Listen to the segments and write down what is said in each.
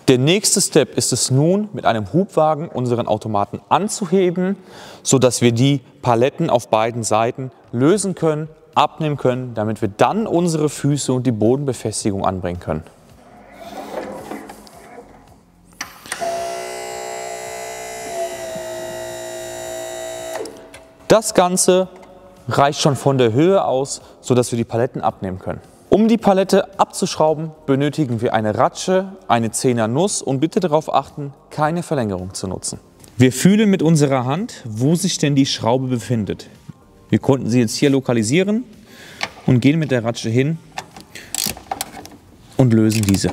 Der nächste Step ist es nun, mit einem Hubwagen unseren Automaten anzuheben, sodass wir die Paletten auf beiden Seiten lösen können, abnehmen können, damit wir dann unsere Füße und die Bodenbefestigung anbringen können. Das Ganze reicht schon von der Höhe aus, sodass wir die Paletten abnehmen können. Um die Palette abzuschrauben, benötigen wir eine Ratsche, eine 10er Nuss und bitte darauf achten, keine Verlängerung zu nutzen. Wir fühlen mit unserer Hand, wo sich denn die Schraube befindet. Wir konnten sie jetzt hier lokalisieren und gehen mit der Ratsche hin und lösen diese.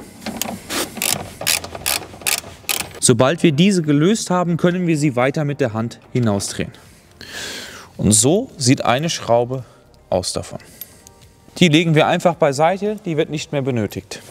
Sobald wir diese gelöst haben, können wir sie weiter mit der Hand hinausdrehen. Und so sieht eine Schraube aus davon. Die legen wir einfach beiseite, die wird nicht mehr benötigt.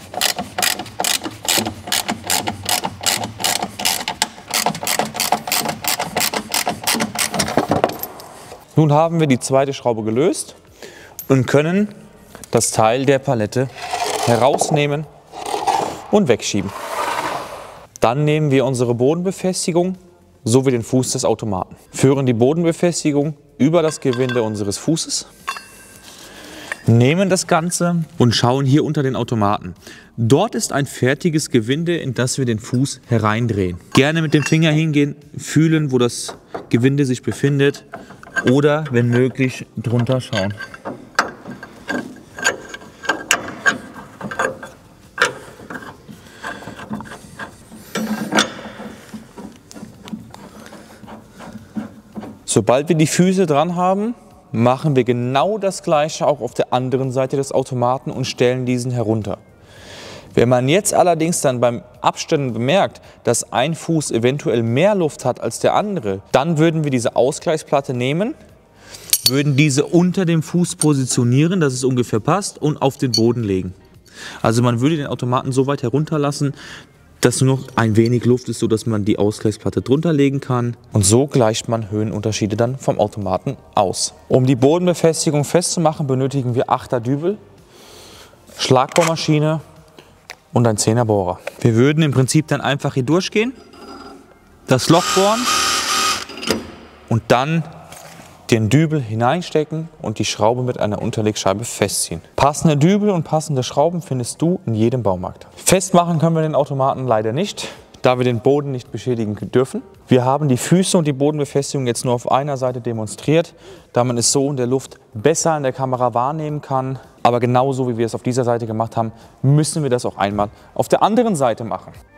Nun haben wir die zweite Schraube gelöst und können das Teil der Palette herausnehmen und wegschieben. Dann nehmen wir unsere Bodenbefestigung sowie den Fuß des Automaten. Führen die Bodenbefestigung über das Gewinde unseres Fußes, nehmen das Ganze und schauen hier unter den Automaten. Dort ist ein fertiges Gewinde, in das wir den Fuß hereindrehen. Gerne mit dem Finger hingehen, fühlen, wo das Gewinde sich befindet oder, wenn möglich, drunter schauen. Sobald wir die Füße dran haben, machen wir genau das Gleiche auch auf der anderen Seite des Automaten und stellen diesen herunter. Wenn man jetzt allerdings dann beim Abstellen bemerkt, dass ein Fuß eventuell mehr Luft hat als der andere, dann würden wir diese Ausgleichsplatte nehmen, würden diese unter dem Fuß positionieren, dass es ungefähr passt, und auf den Boden legen. Also man würde den Automaten so weit herunterlassen, dass nur noch ein wenig Luft ist, sodass man die Ausgleichsplatte drunter legen kann. Und so gleicht man Höhenunterschiede dann vom Automaten aus. Um die Bodenbefestigung festzumachen, benötigen wir 8er Dübel, Schlagbohrmaschine und ein 10er Bohrer. Wir würden im Prinzip dann einfach hier durchgehen, das Loch bohren und dann den Dübel hineinstecken und die Schraube mit einer Unterlegscheibe festziehen. Passende Dübel und passende Schrauben findest du in jedem Baumarkt. Festmachen können wir den Automaten leider nicht, da wir den Boden nicht beschädigen dürfen. Wir haben die Füße und die Bodenbefestigung jetzt nur auf einer Seite demonstriert, da man es so in der Luft besser in der Kamera wahrnehmen kann. Aber genauso wie wir es auf dieser Seite gemacht haben, müssen wir das auch einmal auf der anderen Seite machen.